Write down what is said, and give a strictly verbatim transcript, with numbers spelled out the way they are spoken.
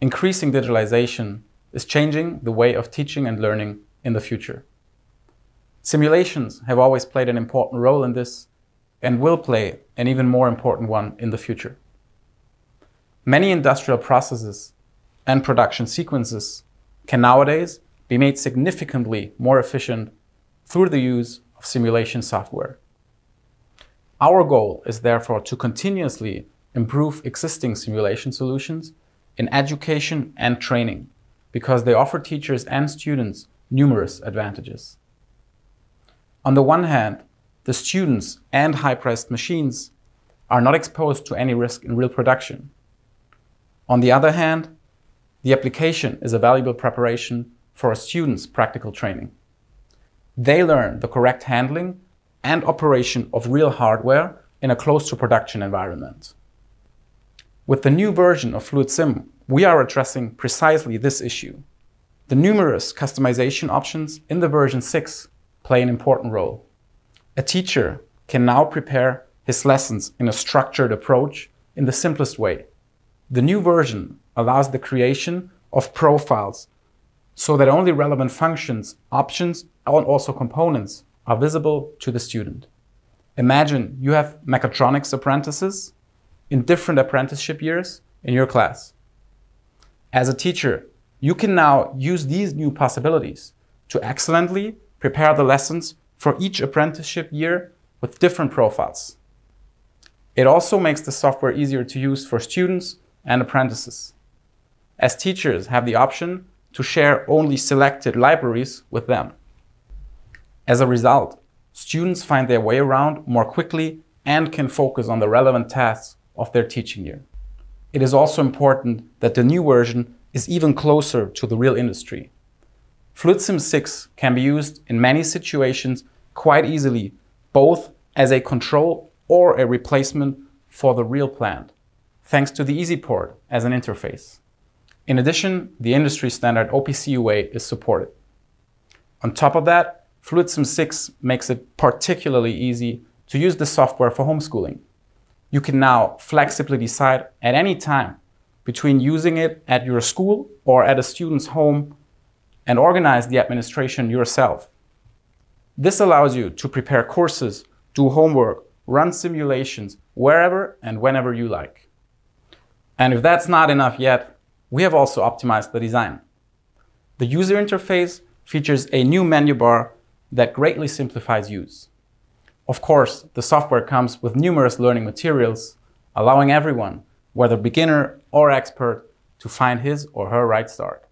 increasing digitalization is changing the way of teaching and learning in the future. Simulations have always played an important role in this and will play an even more important one in the future. Many industrial processes and production sequences can nowadays be made significantly more efficient through the use of simulation software. Our goal is therefore to continuously improve existing simulation solutions in education and training, because they offer teachers and students numerous advantages. On the one hand, the students and high-priced machines are not exposed to any risk in real production. On the other hand, the application is a valuable preparation for a student's practical training. They learn the correct handling and operation of real hardware in a close-to-production environment. With the new version of FluidSIM, we are addressing precisely this issue. The numerous customization options in the version six play an important role. A teacher can now prepare his lessons in a structured approach in the simplest way. The new version allows the creation of profiles so that only relevant functions, options, and also components are visible to the student. Imagine you have mechatronics apprentices in different apprenticeship years in your class. As a teacher, you can now use these new possibilities to excellently prepare the lessons for each apprenticeship year with different profiles. It also makes the software easier to use for students and apprentices, as teachers have the option to share only selected libraries with them. As a result, students find their way around more quickly and can focus on the relevant tasks of their teaching year. It is also important that the new version is even closer to the real industry. FluidSIM six can be used in many situations quite easily, both as a control or a replacement for the real plant, thanks to the EasyPort as an interface. In addition, the industry standard O P C U A is supported. On top of that, FluidSIM six makes it particularly easy to use the software for homeschooling. You can now flexibly decide at any time between using it at your school or at a student's home and organize the administration yourself. This allows you to prepare courses, do homework, run simulations wherever and whenever you like. And if that's not enough yet, we have also optimized the design. The user interface features a new menu bar that greatly simplifies use. Of course, the software comes with numerous learning materials, allowing everyone, whether beginner or expert, to find his or her right start.